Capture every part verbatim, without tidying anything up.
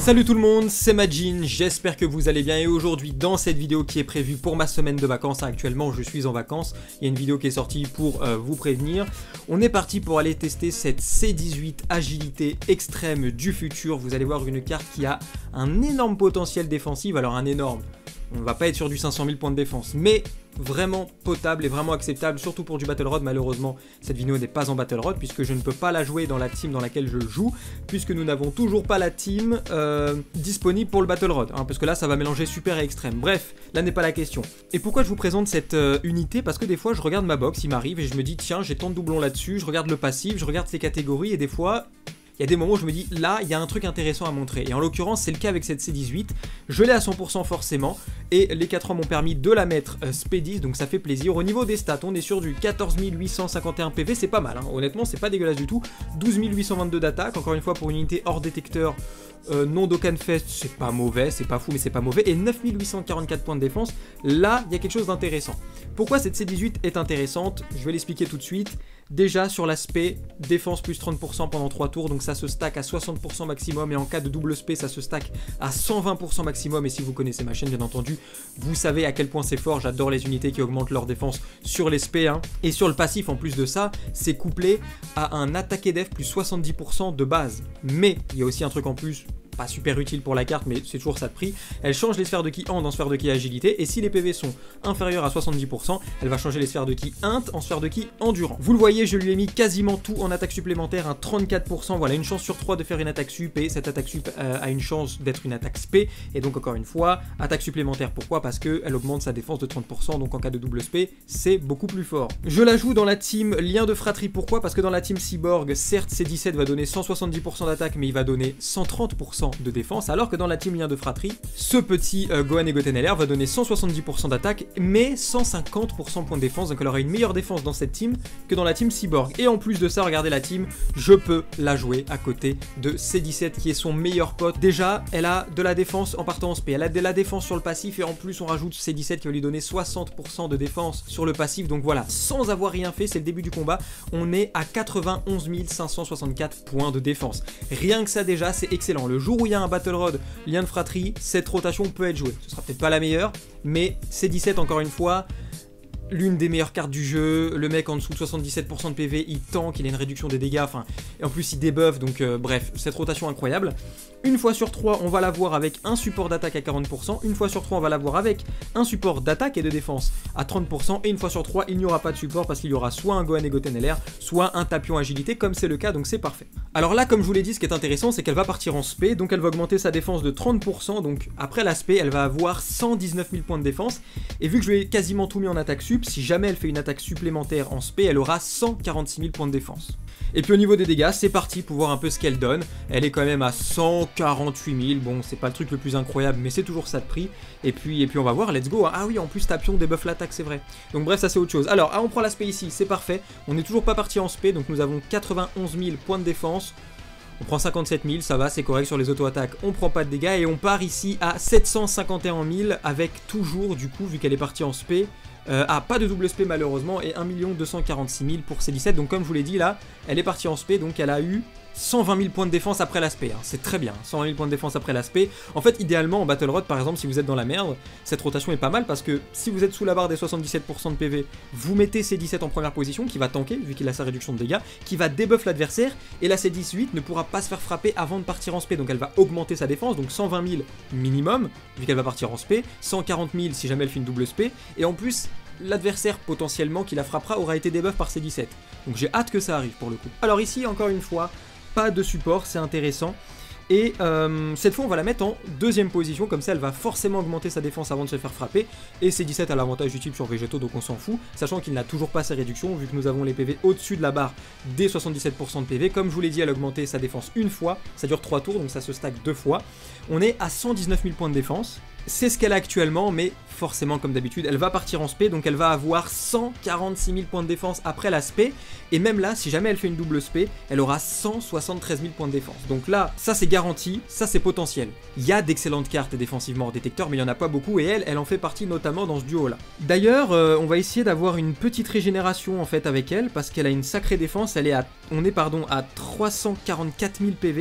Salut tout le monde, c'est Majin, j'espère que vous allez bien et aujourd'hui dans cette vidéo qui est prévue pour ma semaine de vacances, actuellement je suis en vacances, il y a une vidéo qui est sortie pour euh, vous prévenir, on est parti pour aller tester cette C dix-huit agilité extrême du futur, vous allez voir une carte qui a un énorme potentiel défensif, alors un énorme, on va pas être sur du cinq cent mille points de défense, mais vraiment potable et vraiment acceptable, surtout pour du Battle Road. Malheureusement, cette vidéo n'est pas en Battle Road puisque je ne peux pas la jouer dans la team dans laquelle je joue, puisque nous n'avons toujours pas la team euh, disponible pour le Battle Road, hein, parce que là ça va mélanger super et extrême. Bref, là n'est pas la question. Et pourquoi je vous présente cette euh, unité? Parce que des fois je regarde ma box, il m'arrive et je me dis tiens, j'ai tant de doublons là-dessus, je regarde le passif, je regarde ses catégories et des fois... il y a des moments où je me dis, là, il y a un truc intéressant à montrer. Et en l'occurrence, c'est le cas avec cette C dix-huit. Je l'ai à cent pour cent forcément. Et les quatre ans m'ont permis de la mettre euh, Speedies, donc ça fait plaisir. Au niveau des stats, on est sur du quatorze mille huit cent cinquante et un P V, c'est pas mal. Hein. Honnêtement, c'est pas dégueulasse du tout. douze mille huit cent vingt-deux d'attaque. Encore une fois, pour une unité hors détecteur, euh, non Dokkan Fest, c'est pas mauvais. C'est pas fou, mais c'est pas mauvais. Et neuf mille huit cent quarante-quatre points de défense. Là, il y a quelque chose d'intéressant. Pourquoi cette C dix-huit est intéressante? Je vais l'expliquer tout de suite. Déjà sur l'aspect défense plus trente pour cent pendant trois tours, donc ça se stack à soixante pour cent maximum et en cas de double spé ça se stack à cent vingt pour cent maximum. Et si vous connaissez ma chaîne bien entendu, vous savez à quel point c'est fort, j'adore les unités qui augmentent leur défense sur les spé, hein. Et sur le passif en plus de ça, c'est couplé à un attaque et def plus soixante-dix pour cent de base. Mais il y a aussi un truc en plus, pas super utile pour la carte, mais c'est toujours ça de prix. Elle change les sphères de ki int en sphères de ki agilité, et si les P V sont inférieurs à soixante-dix pour cent, elle va changer les sphères de ki int en sphères de ki endurant. Vous le voyez, je lui ai mis quasiment tout en attaque supplémentaire, un trente-quatre pour cent, voilà, une chance sur trois de faire une attaque sup, et cette attaque sup euh, a une chance d'être une attaque spé, et donc encore une fois, attaque supplémentaire, pourquoi? Parce qu'elle augmente sa défense de trente pour cent, donc en cas de double spé, c'est beaucoup plus fort. Je la joue dans la team lien de fratrie, pourquoi? Parce que dans la team cyborg, certes C dix-sept va donner cent soixante-dix pour cent d'attaque, mais il va donner cent trente pour cent de défense, alors que dans la team lien de fratrie, ce petit euh, Gohan et Goten L R va donner cent soixante-dix pour cent d'attaque, mais cent cinquante pour cent de points de défense, donc elle aura une meilleure défense dans cette team que dans la team cyborg. Et en plus de ça, regardez la team, je peux la jouer à côté de C dix-sept qui est son meilleur pote. Déjà, elle a de la défense en partant en spé, elle a de la défense sur le passif, et en plus on rajoute C dix-sept qui va lui donner soixante pour cent de défense sur le passif, donc voilà, sans avoir rien fait, c'est le début du combat, on est à quatre-vingt-onze mille cinq cent soixante-quatre points de défense. Rien que ça déjà, c'est excellent. Le jour où il y a un Battle Road lien de fratrie, cette rotation peut être jouée. Ce sera peut-être pas la meilleure, mais C dix-sept encore une fois, l'une des meilleures cartes du jeu. Le mec en dessous de soixante-dix-sept pour cent de P V, il tank, il a une réduction des dégâts, enfin, et en plus il débuff, donc euh, bref, cette rotation incroyable. Une fois sur trois, on va l'avoir avec un support d'attaque à quarante pour cent, une fois sur trois, on va l'avoir avec un support d'attaque et de défense à trente pour cent, et une fois sur trois, il n'y aura pas de support parce qu'il y aura soit un Gohan et Goten L R, soit un Tapion agilité, comme c'est le cas, donc c'est parfait. Alors là, comme je vous l'ai dit, ce qui est intéressant, c'est qu'elle va partir en spé, donc elle va augmenter sa défense de trente pour cent, donc après la spé, elle va avoir cent dix-neuf mille points de défense, et vu que je lui ai quasiment tout mis en attaque sup, si jamais elle fait une attaque supplémentaire en spé, elle aura cent quarante-six mille points de défense. Et puis au niveau des dégâts, c'est parti pour voir un peu ce qu'elle donne. Elle est quand même à cent quarante-huit mille, bon c'est pas le truc le plus incroyable, mais c'est toujours ça de prix. Et puis, et puis on va voir, let's go. Ah oui, en plus Tapion débuff l'attaque, c'est vrai. Donc bref, ça c'est autre chose. Alors, ah, on prend l'aspect ici, c'est parfait. On n'est toujours pas parti en spé, donc nous avons quatre-vingt-onze mille points de défense. On prend cinquante-sept mille, ça va, c'est correct sur les auto-attaques, on prend pas de dégâts, et on part ici à sept cent cinquante et un mille, avec toujours, du coup, vu qu'elle est partie en spé, Euh, ah, pas de double spé malheureusement, et un million deux cent quarante-six mille pour C dix-sept, donc comme je vous l'ai dit là, elle est partie en spé, donc elle a eu cent vingt mille points de défense après l'aspect, hein. C'est très bien, cent vingt mille points de défense après l'aspect. En fait, idéalement, en Battle Road, par exemple, si vous êtes dans la merde, cette rotation est pas mal, parce que si vous êtes sous la barre des soixante-dix-sept pour cent de P V, vous mettez C dix-sept en première position, qui va tanker, vu qu'il a sa réduction de dégâts, qui va débuff l'adversaire, et la C dix-huit ne pourra pas se faire frapper avant de partir en spé, donc elle va augmenter sa défense, donc cent vingt mille minimum, vu qu'elle va partir en spé, cent quarante mille si jamais elle fait une double spé, et en plus, l'adversaire potentiellement qui la frappera aura été debuff par C dix-sept. Donc j'ai hâte que ça arrive pour le coup. Alors ici, encore une fois, pas de support, c'est intéressant. Et euh, cette fois on va la mettre en deuxième position, comme ça elle va forcément augmenter sa défense avant de se faire frapper. Et C dix-sept a l'avantage du type sur Végétaux, donc on s'en fout, sachant qu'il n'a toujours pas ses réductions, vu que nous avons les P V au-dessus de la barre des soixante-dix-sept pour cent de P V. Comme je vous l'ai dit, elle a augmenté sa défense une fois, ça dure trois tours, donc ça se stack deux fois. On est à cent dix-neuf mille points de défense. C'est ce qu'elle a actuellement, mais forcément, comme d'habitude, elle va partir en spé, donc elle va avoir cent quarante-six mille points de défense après la spé, et même là, si jamais elle fait une double spé, elle aura cent soixante-treize mille points de défense. Donc là, ça c'est garanti, ça c'est potentiel. Il y a d'excellentes cartes défensivement hors détecteur, mais il n'y en a pas beaucoup, et elle, elle en fait partie notamment dans ce duo-là. D'ailleurs, euh, on va essayer d'avoir une petite régénération en fait avec elle, parce qu'elle a une sacrée défense, elle est à, on est pardon, à trois cent quarante-quatre mille P V.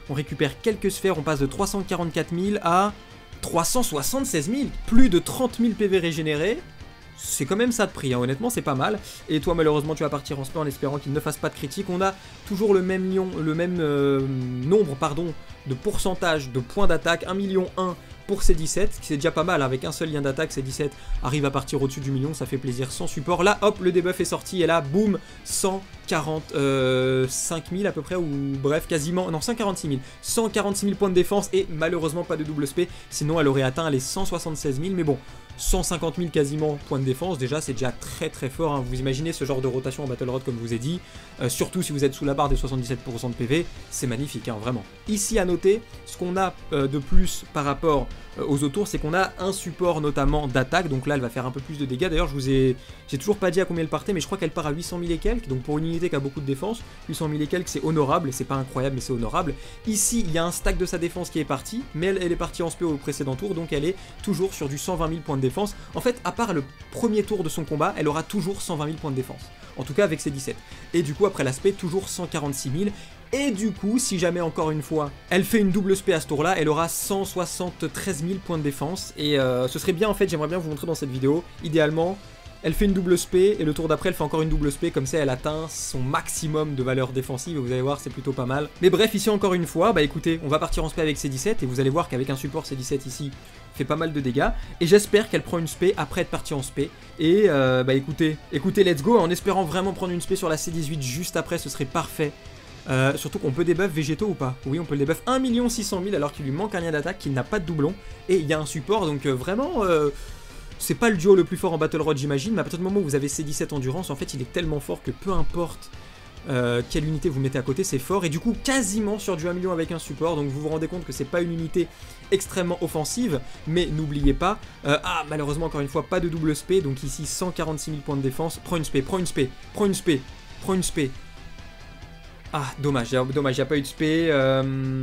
on récupère quelques sphères, on passe de trois cent quarante-quatre mille à trois cent soixante-seize mille, plus de trente mille P V régénérés. C'est quand même ça de prix, hein. Honnêtement c'est pas mal. Et toi malheureusement tu vas partir en spé en espérant qu'il ne fasse pas de critique. On a toujours le même, lion, le même euh, nombre pardon, de pourcentage de points d'attaque, un million un pour C dix-sept, c'est déjà pas mal, avec un seul lien d'attaque, C dix-sept arrive à partir au-dessus du million, ça fait plaisir sans support. Là hop, le debuff est sorti et là boum, cent quarante-cinq mille à peu près, ou bref quasiment, non cent quarante-six mille, cent quarante-six mille points de défense et malheureusement pas de double spé, sinon elle aurait atteint les cent soixante-seize mille, mais bon, cent cinquante mille quasiment points de défense, déjà c'est déjà très très fort, hein. Vous imaginez ce genre de rotation en Battle Road comme je vous ai dit, euh, surtout si vous êtes sous la barre des soixante-dix-sept pour cent de P V, c'est magnifique, hein, vraiment. Ici à noter, ce qu'on a euh, de plus par rapport euh, aux autres tours, c'est qu'on a un support notamment d'attaque, donc là elle va faire un peu plus de dégâts, d'ailleurs je vous ai, j'ai toujours pas dit à combien elle partait, mais je crois qu'elle part à huit cent mille et quelques, donc pour une unité qui a beaucoup de défense, huit cent mille et quelques c'est honorable, c'est pas incroyable mais c'est honorable. Ici il y a un stack de sa défense qui est parti, mais elle, elle est partie en spé au précédent tour, donc elle est toujours sur du cent vingt mille points de défense. En fait, à part le premier tour de son combat, elle aura toujours cent vingt mille points de défense. En tout cas avec ses dix-sept. Et du coup, après l'aspect, toujours cent quarante-six mille. Et du coup, si jamais encore une fois, elle fait une double spé à ce tour-là, elle aura cent soixante-treize mille points de défense. Et euh, ce serait bien, en fait, j'aimerais bien vous montrer dans cette vidéo. Idéalement, elle fait une double spé, et le tour d'après, elle fait encore une double spé. Comme ça, elle atteint son maximum de valeur défensive. Et vous allez voir, c'est plutôt pas mal. Mais bref, ici, encore une fois, bah écoutez, on va partir en spé avec C dix-sept. Et vous allez voir qu'avec un support C dix-sept ici, fait pas mal de dégâts, et j'espère qu'elle prend une spé après être partie en spé, et euh, bah écoutez, écoutez let's go, en espérant vraiment prendre une spé sur la C dix-huit juste après, ce serait parfait, euh, surtout qu'on peut débuff végétaux ou pas, oui on peut le débuff un million six cent mille alors qu'il lui manque un lien d'attaque, qu'il n'a pas de doublon, et il y a un support, donc euh, vraiment, euh, c'est pas le duo le plus fort en Battle Road j'imagine, mais à partir du moment où vous avez C dix-sept Endurance, en fait il est tellement fort que peu importe Euh, quelle unité vous mettez à côté, c'est fort, et du coup quasiment sur du un million avec un support, donc vous vous rendez compte que c'est pas une unité extrêmement offensive, mais n'oubliez pas, euh, ah malheureusement encore une fois pas de double spé, donc ici cent quarante-six mille points de défense, prends une spé, prends une spé, prends une spé, prends une spé. Ah, dommage, dommage, il n'y a pas eu de spé. Euh...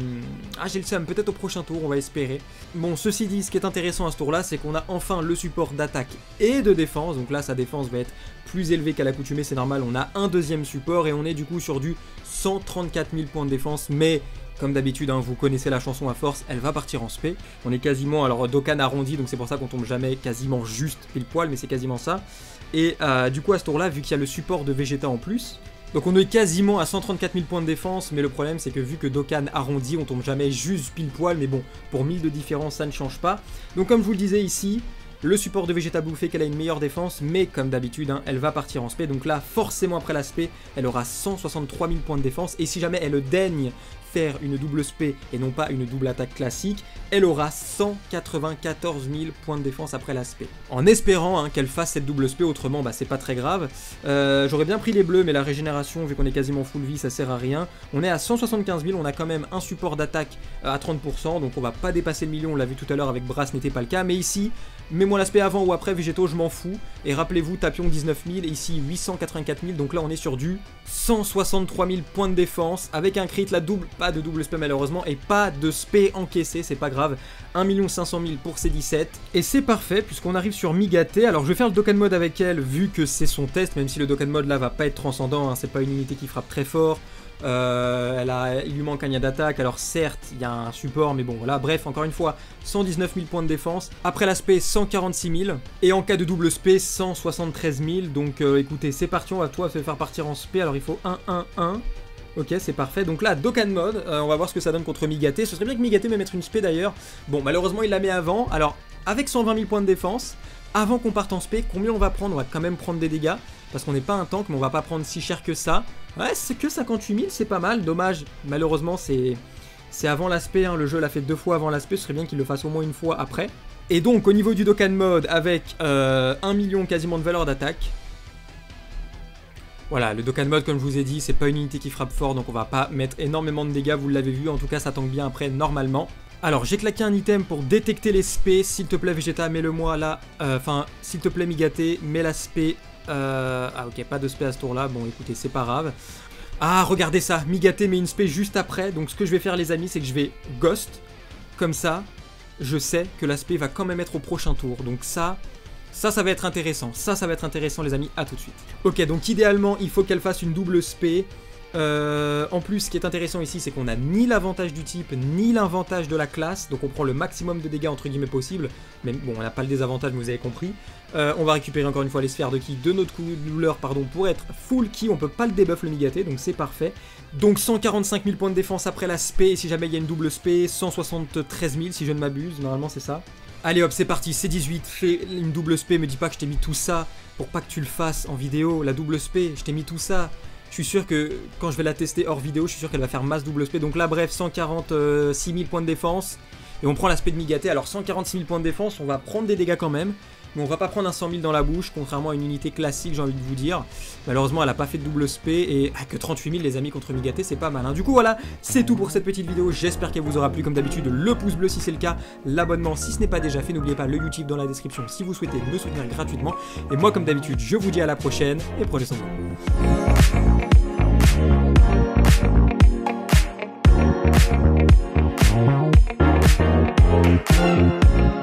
Ah, j'ai le seum, peut-être au prochain tour, on va espérer. Bon, ceci dit, ce qui est intéressant à ce tour-là, c'est qu'on a enfin le support d'attaque et de défense. Donc là, sa défense va être plus élevée qu'à l'accoutumée, c'est normal. On a un deuxième support et on est du coup sur du cent trente-quatre mille points de défense. Mais, comme d'habitude, hein, vous connaissez la chanson à force, elle va partir en spé. On est quasiment, alors Dokkan arrondi, donc c'est pour ça qu'on tombe jamais quasiment juste pile poil, mais c'est quasiment ça. Et euh, du coup, à ce tour-là, vu qu'il y a le support de Vegeta en plus... Donc on est quasiment à cent trente-quatre mille points de défense, mais le problème c'est que vu que Dokkan arrondit, on tombe jamais juste pile poil, mais bon, pour mille de différence ça ne change pas. Donc comme je vous le disais ici, le support de Vegeta Blue fait qu'elle a une meilleure défense, mais comme d'habitude, hein, elle va partir en spé, donc là forcément après la spé, elle aura cent soixante-trois mille points de défense, et si jamais elle daigne faire une double spé et non pas une double attaque classique, elle aura cent quatre-vingt-quatorze mille points de défense après la spé. En espérant hein, qu'elle fasse cette double spé, autrement bah c'est pas très grave. Euh, J'aurais bien pris les bleus, mais la régénération, vu qu'on est quasiment full vie, ça sert à rien. On est à cent soixante-quinze mille, on a quand même un support d'attaque à trente pour cent, donc on va pas dépasser le million, on l'a vu tout à l'heure avec Brass, n'était pas le cas, mais ici, mets-moi l'aspect avant ou après Végétaux, je m'en fous. Et rappelez-vous, Tapion dix-neuf mille, et ici huit cent quatre-vingt-quatre mille, donc là on est sur du cent soixante-trois mille points de défense, avec un crit, la double, pas de double spé malheureusement, et pas de spé encaissé, c'est pas grave, un million cinq cent mille pour C dix-sept, et c'est parfait, puisqu'on arrive sur Migaté. Alors je vais faire le Dokkan Mode avec elle, vu que c'est son test, même si le Dokkan Mode là va pas être transcendant, hein, c'est pas une unité qui frappe très fort. Euh, elle a, il lui manque un lien d'attaque, alors certes il y a un support, mais bon voilà, bref, encore une fois, cent dix-neuf mille points de défense, après l'aspect cent quarante-six mille, et en cas de double spé cent soixante-treize mille, donc euh, écoutez, c'est parti, on va toi se faire partir en spé, alors il faut un un un, ok c'est parfait, donc là Dokkan Mode, euh, on va voir ce que ça donne contre Migaté, ce serait bien que Migaté me mette une spé d'ailleurs, bon malheureusement il la met avant, alors avec cent vingt mille points de défense, avant qu'on parte en spé, combien on va prendre? On va quand même prendre des dégâts, parce qu'on n'est pas un tank, mais on va pas prendre si cher que ça. Ouais, c'est que cinquante-huit mille, c'est pas mal, dommage, malheureusement c'est c'est avant l'aspect, hein. Le jeu l'a fait deux fois avant l'aspect, ce serait bien qu'il le fasse au moins une fois après. Et donc au niveau du Dokkan Mode, avec euh, un million quasiment de valeur d'attaque, voilà, le Dokkan Mode comme je vous ai dit, c'est pas une unité qui frappe fort, donc on va pas mettre énormément de dégâts, vous l'avez vu, en tout cas ça tank bien après normalement. Alors j'ai claqué un item pour détecter les spés, s'il te plaît Vegeta, mets-le moi là, enfin euh, s'il te plaît Migaté, mets la spé. Euh... Ah ok, pas de spé à ce tour là, bon écoutez c'est pas grave. Ah regardez ça, Migaté met une spé juste après, donc ce que je vais faire les amis c'est que je vais ghost, comme ça je sais que la spé va quand même être au prochain tour, donc ça, ça ça va être intéressant, ça ça va être intéressant les amis, à tout de suite. Ok donc idéalement il faut qu'elle fasse une double spé, Euh, en plus, ce qui est intéressant ici, c'est qu'on n'a ni l'avantage du type, ni l'avantage de la classe. Donc on prend le maximum de dégâts entre guillemets possible. Mais bon, on n'a pas le désavantage, mais vous avez compris. Euh, on va récupérer encore une fois les sphères de ki de notre couleur, pardon, pour être full ki. On peut pas le debuff le Migaté, donc c'est parfait. Donc cent quarante-cinq mille points de défense après la spé. Et si jamais il y a une double spé, cent soixante-treize mille si je ne m'abuse. Normalement c'est ça. Allez hop, c'est parti, C dix-huit, fais une double spé. Me dis pas que je t'ai mis tout ça pour pas que tu le fasses en vidéo. La double spé, je t'ai mis tout ça. Je suis sûr que quand je vais la tester hors vidéo, je suis sûr qu'elle va faire masse double spé. Donc là, bref, cent quarante-six mille points de défense. Et on prend l'aspect de Migaté. Alors cent quarante-six mille points de défense, on va prendre des dégâts quand même. Mais on va pas prendre un cent mille dans la bouche, contrairement à une unité classique, j'ai envie de vous dire. Malheureusement, elle a pas fait de double spé. Et ah, que trente-huit mille les amis contre Migaté, c'est pas mal. Hein. Du coup, voilà, c'est tout pour cette petite vidéo. J'espère qu'elle vous aura plu. Comme d'habitude, le pouce bleu si c'est le cas. L'abonnement si ce n'est pas déjà fait. N'oubliez pas le YouTube dans la description si vous souhaitez me soutenir gratuitement. Et moi, comme d'habitude, je vous dis à la prochaine. Et prenez soin de vous.